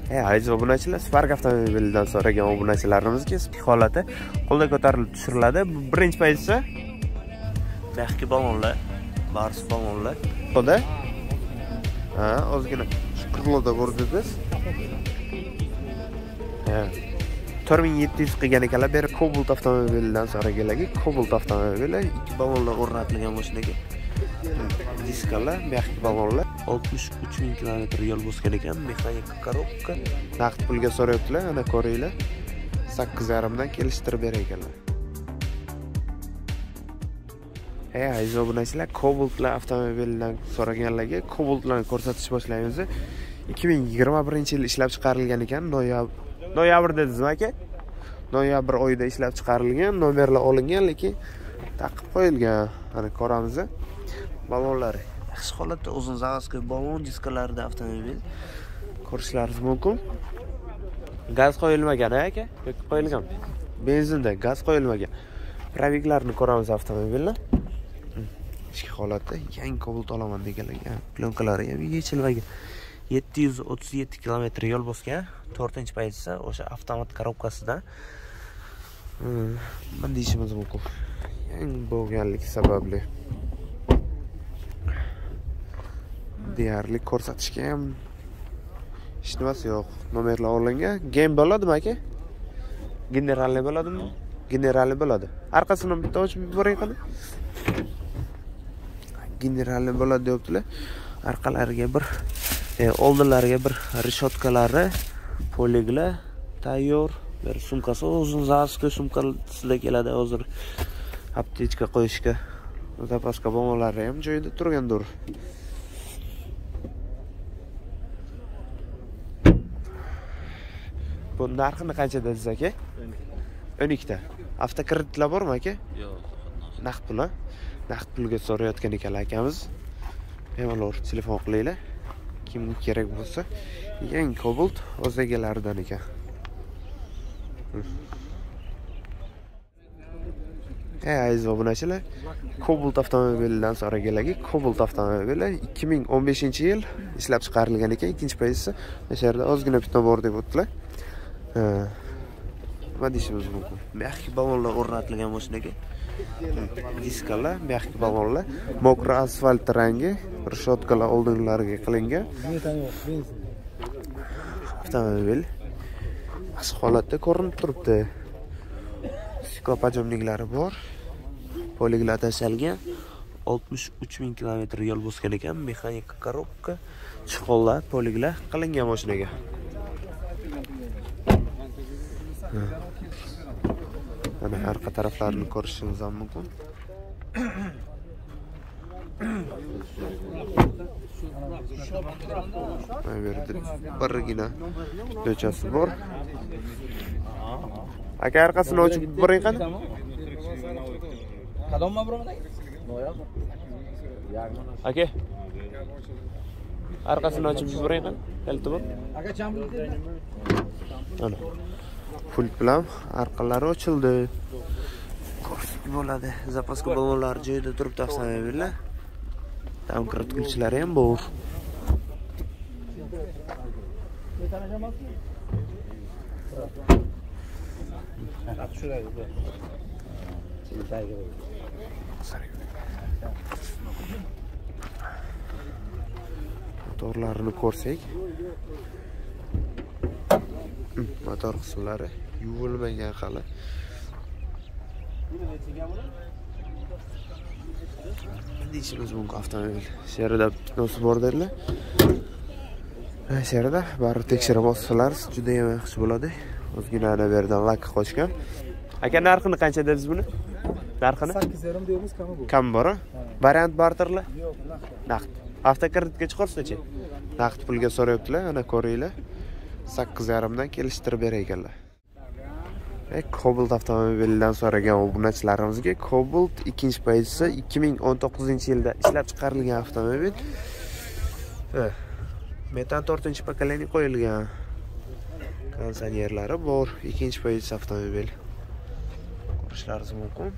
Aziz obunachilar, Spark avtomobilidan so'ragan obunachilarimizga holati qo'lda ko'tarilib tushiriladi. Birinchi pozitsiya mexki balonlar, bars balonlar. Qo'lda ozgina qirloqda ko'rdingiz. 4700 qilgan ekanlar. Beri Cobalt avtomobilidan so'raganlarga Cobalt avtomobili 2 balonlar o'rnatilgan mashinaga. Diskalar, mexki balonlar 63.000 kilometr yo'l bosgan ekan, mexanik korobka. Naqd pulga so'rayaptilar, ana ko'ringlar. 8.5 dan kelishtirib berar ekanlar. Aziz obunachilar, Cobaltlar avtomobilidan so'raganlarga Cobaltlarni ko'rsatish boshlaymiz. 2021-yil ishlab chiqarilgan ekan, noyabr dedingizmi aka? Noyabr oyida ishlab chiqarilgan, nomerlar olingan, lekin taqib qo'yilgan. Ana ko'ramiz. Balonlar yaxshi holatda, uzun zavodskiy balon diskalarida avtomobil ko'rishlaringiz mumkin. Gaz qo'yilmagan aka, yoki qo'yilgan. Benzinda gaz qo'yilmagan. Probeglarni ko'ramiz avtomobilni. Ichki holatda yangi Cobalt olaman deganlar, plyonkalari ham yechilmagan. 737 kilometr yo'l bosgan, 4-pozitsiya o'sha avtomat korobkasidan. Nima deyishimiz mumkin? Yangi bo'lganligi sababli deyarli ko'rsatishga ham hech nimasi yo'q. Nomerlar olingan. Game bo'ladimi aka? Generalniy bo'ladimi? Generalniy bo'ladi. Orqasini bitta ochib yuboring qani. Generalniy bo'ladi deyaptilar. Orqalariga bir oldinlariga bir reshotkalari, poliglar tayyor. Bir sumkasi uzun zavodskiy sumkasida keladi hozir aptechka qo'yishga. Zapaska balonlari ham joyida turgandir. Bu narxini qancha dedingiz aka? 12 ta. Avtokreditlar bormi aka? Yo'q, naqd pul. Naqd pulga so'rayotgan ekanlar akamiz. Bemalol telefon qilinglar. Kimga kerak bo'lsa, yangi Cobalt o'z egalaridan ekan. Aziz obunachilar, Cobalt avtomobilidan so'raganlarga Cobalt avtomobili 2015-yil ishlab chiqarilgan ekan, 2-pozitsiya. O'sha yerda ozgina bitta bor deb o'tdilar. Nima deyishimiz mumkin? Mexki balonlar o'rnatilgan mashinaga. Diskalar, mexki balonlar, mokra asfalt rangi, reshotkalar oldinlariga qilingan. Avtomobil yaxshi holatda ko'rinib turibdi. Stikopajomliklari bor. Poliglar tashalgan. 63.000 kilometr yo'l bosgan ekan, mexanik korobka, chiqollar, poliglar qilingan mashinaga. Mana arqa taraflarini ko'rishingiz ham mumkin. Mana bu yerda birgina do'chasi bor. Aka orqasini ochib boring qani? Qadamma biroda? Aka. Orqasini ochib boring qani? Iltimos. Aka chambil. Mana. Pult bilan orqalari ochildi. Ko'rsatib bo'ladi. Zapaska balonlar joyida turibdi avtomobillar. Tamkiritgichlari ham bor. Motorlarini ko'rsak, motor qismlari yuvilmagan hali. Deyishimiz mumkin avtomobil. Sherida bitnosi bor derlar. Sherida bari tekshirib olsalar juda ham yaxshi bo'ladi. Ozgina ana bu yerdan lak qochgan. Aka narxini qancha dedingiz buni? Narxini? 8.5 deymiz, kami bu. Kam bor? Variant barterlar? Yo'q, naqd. Avtokreditga chiqarsa-chi? Naqd pulga so'rayaptilar, ana ko'ringlar. 8.5 dan kelishtirib berar ekanlar. Cobalt avtomobilidan so'ragan obunachilarimizga Cobalt 2-pozitsiya 2019-yilda ishlab chiqarilgan avtomobil. Metan 4-pokoleniya qo'yilgan. Konditsionerlari bor, 2-pozitsiya avtomobil. Ko'rishlaringiz mumkin.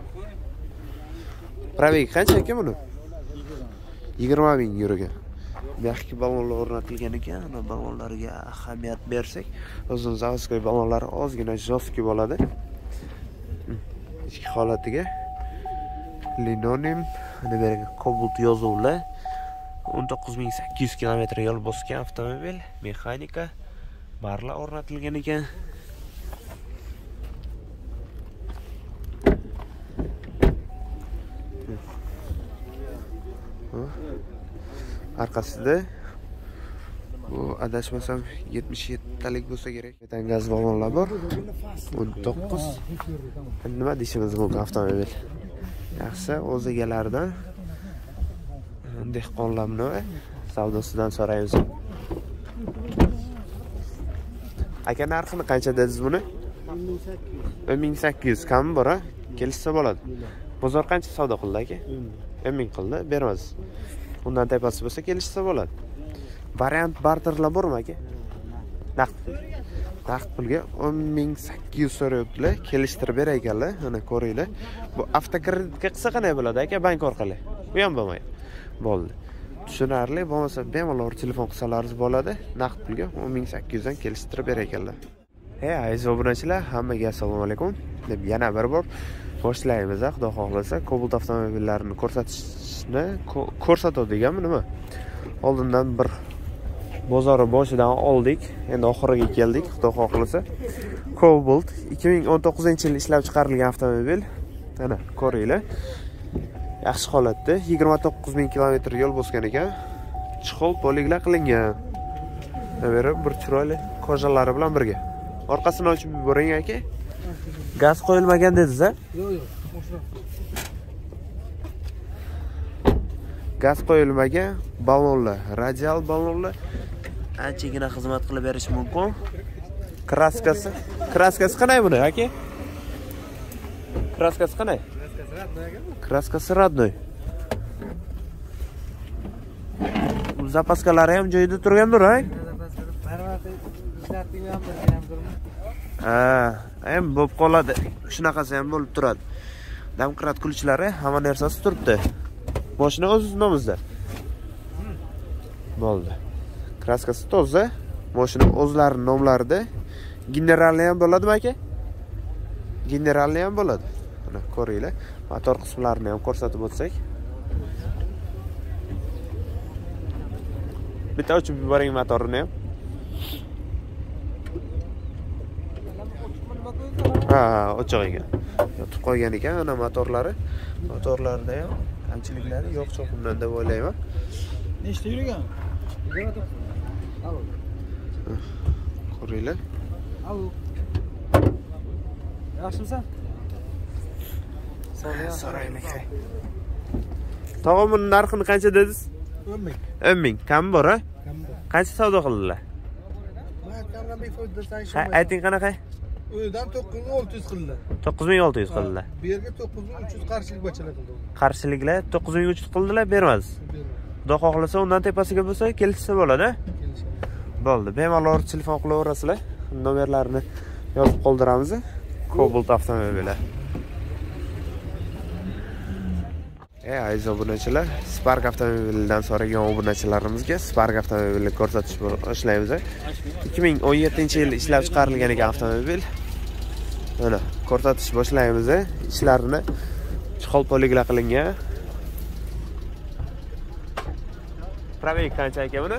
Probeg qancha ekan buni? 20.000 yurgan. Yaxki balonlar o'rnatilgan ekan. Ana balonlarga ahamiyat bersak, o'zimiz zavodskiy balonlar ozgina jostki bo'ladi. Ichki holatiga linoleum, ana bu yerga Cobalt yozuvlar. 19800 km yo'l bosgan avtomobil, mexanika, barlar o'rnatilgan ekan. Arkasida bu adashmasam 77 talik bo'lsa kerak. Metan gaz balonlar bor. 19. Nima deyishimiz mumkin avtomobil? Yaxshi, o'z egalaridan dehqonlarni savdosidan so'raymiz. Aka, narxini qancha dedingiz buni? 1800 kam bor, ha? Kelishsa bo'ladi. Bozor qancha savdo qildi aka? 10,000 qildi, beramiz. Undan tepasi bo'lsa kelishsa bo'ladi. Variant barterlar bormi aka? Naqd pulga 10800 so'rayaptilar, kelishtirib beray ekanlar. Mana ko'ringlar. Bu avtokreditga qilsa qanday bo'ladi aka, bank orqali? Bu ham bo'lmaydi. Bo'ldi. Tushunarli, bo'lmasa bemalol telefon qilsalaringiz bo'ladi. Naqd pulga 10800 dan kelishtirib beray ekanlar. Aziz obunachilar, hammaga assalomu alaykum. Deb yana bir bor boshlaymiz. Xudo xohlasa, Cobalt avtomobillarini ko'rsatadiganmi nima? Oldindan bir bozori boshidan oldik, endi oxiriga keldik. Xudo xohlasa, Cobalt 2019-yil ishlab chiqarilgan avtomobil. Mana ko'ringlar. Yaxshi holatda, 29000 km yo'l bosgan ekan. Chixol poliglar qilingan. Mana bir chiroyli kojalari bilan birga. Orqasini ochib yuboring aka. Gaz qo'yilmagan dedingiz-a? Yo'q. Gaz qo'yilmagan balonlar, radial balonlar anchagina xizmat qilib berish mumkin. Kraskasi qanday buni aka? Kraskasi qanday? Kraskasi radnoy. Zapaskalari ham joyida turgandir, ha? Ham bo'lib qoladi. Shunaqasi ham bo'lib turadi. Damkrat kulichlari hamma narsasi turibdi. Mashina o'z nomimizda. Bo'ldi. Kraskasi toza, mashina o'zlarining nomlarida. Generalli ham bo'ladimi aka? Generalli ham bo'ladi. Mana ko'ringlar. Motor qismlarini ham ko'rsatib o'tsak. Bitta ochib yuboring motorini ham. Ochiq ekan. Yotib qolgan ekan ana motorlari. Motorlarda ham kamchiliklari yo'q cho'qimdan deb o'ylayman. Nechta yurgan? Ko'ringlar. Alo. Yaxshimisan? So'raylik. Tog'amning narxini qancha dedingiz? 10,000. 10,000. Kam bor, ha? Kam bor. Qancha savdo qildilar? Men kamdan befoydalanishim. Ayting qanaqa? Uydan 9600 qildi. 9600 qildilar. Bu yerga 9300 qarshilik bachalar qildi. Qarshiliklar 9300 qildilar, bermaz. Xudo xohlasa undan tepasiga bo'lsa kelishsa bo'ladi. Bo'ldi. Bemalol telefon qilaverasizlar. Nomerlarini yozib qoldiramiz. Cobalt avtomobili. Aziz obunachilar, Spark avtomobilidan so'ragan obunachilarimizga Spark avtomobilini ko'rsatish boshlaymiz. 2017-yil ishlab chiqarilgan ekan avtomobil. Mana ko'rsatish boshlaymiz. Ishlarini chixol poliglar qilingan. Probeg qancha aka buni?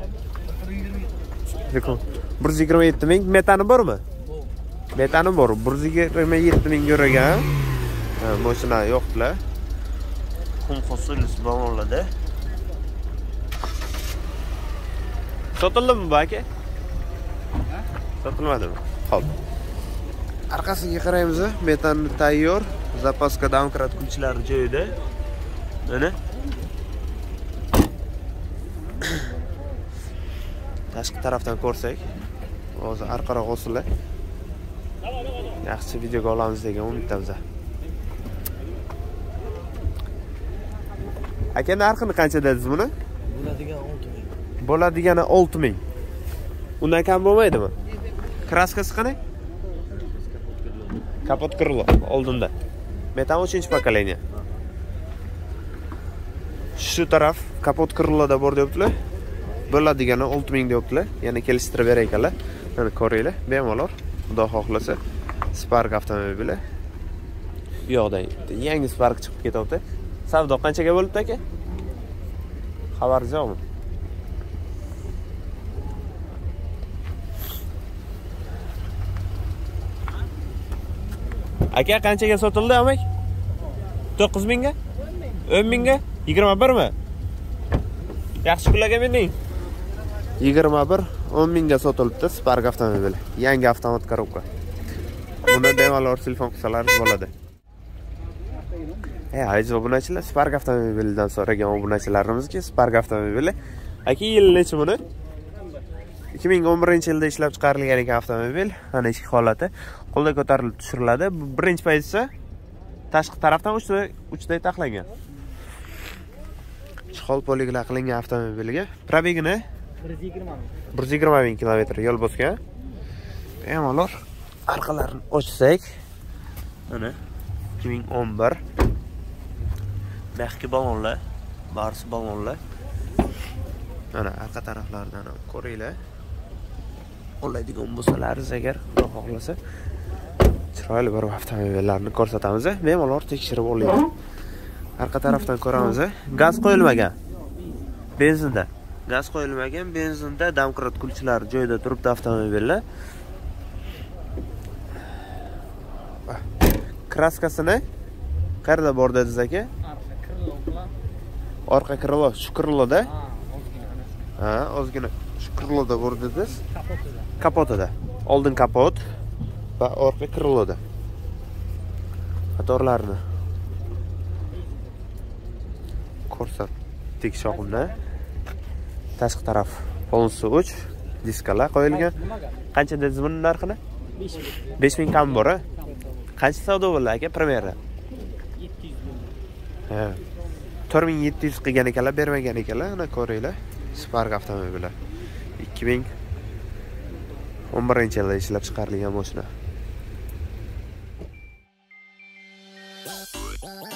127 ming. Metani bormi? Metani bor. 127 ming yuragan. Mashina yo'qlar. Hosulus balonlarda. Sotildimi bu aka? Sotilmadimi? Xo'p. Arkasiga qaraymiz. Metanni tayyor. Zapaska damkrat kuchlari joyida. Mana. Tashqi tarafdan ko'rsak, hozir arqaroq o'sirlar. Yaxshi videoga olamiz degan umiddamiz. Aka, narxini qancha dedingiz buni? Bo'ladigani 6000. Undan kam bo'lmaydimi? Kraskasi qanday? Kapot krilo oldinda. Metan 3-pokoleniya. Shu taraf kapot kriloda bor deyaptilar. Bo'ladigani 6000 deyaptilar. Yana kelishtirib berar ekanlar. Mana ko'ringlar, bemalol. Xudo xohlasa Spark avtomobili. Bu yoqdan yangi Spark chiqib ketyapti. Savdo qanchaga bo'libdi aka? Xabaringiz yo'qmi? Aka qanchaga sotildi, amak? 9000 ga? 10000 ga? 21 mi? Yaxshi pulga bering. 21 10000 ga sotilibdi Spark avtomobili. Yangi avtomat korobka. Buni bemalol telefon qilsalaringiz bo'ladi. Aziz obunachilar, Spark avtomobilidan so'ragan obunachilarimizga Spark avtomobili. Aka yil necha buni? 2011-yilda ishlab chiqarilgan ekan avtomobil. Mana ichki holati qo'lda ko'tarilib tushiriladi. Birinchi pozitsiya tashqi tarafdan uchday taxlangan. Chihol poliglar qilingan avtomobilga probegini 120 ming kilometr yo'l bosgan. Bemalol orqalarini ochsak, mana 2011 Mexki balonlar, barsi balonlar. Mana arqa taraflaridan ko'ringlar. Oladigan bo'lsalaringiz agar Xudo xohlasa chiroyli bir avtomobillarni ko'rsatamiz. Bemalol tekshirib oling. Arqa tarafdan ko'ramiz. Gaz qo'yilmagan. Benzinda. Gaz qo'yilmagan, benzinda damqirot kulchilar joyida turibdi avtomobillar. Kraskasini qayerda bor dedingiz aka? Orqa krilo, shu kriloda. Ha, ozgina shu kriloda bor dedingiz. Kapotida. Oldin kapot va orqa kriloda. Motorlarni ko'rsatdik shoqimda. Tashqi taraf polonsi uch, diskalar qo'yilgan. Qancha dedingiz buning narxini? 5000 kam bor. Qancha savdo bo'ldi aka premyera? 700 ha. 4700 qilgan ekanlar, bermagan ekanlar. Mana ko'ringlar. Spark avtomobili. 2011-yilda ishlab chiqarilgan mashina.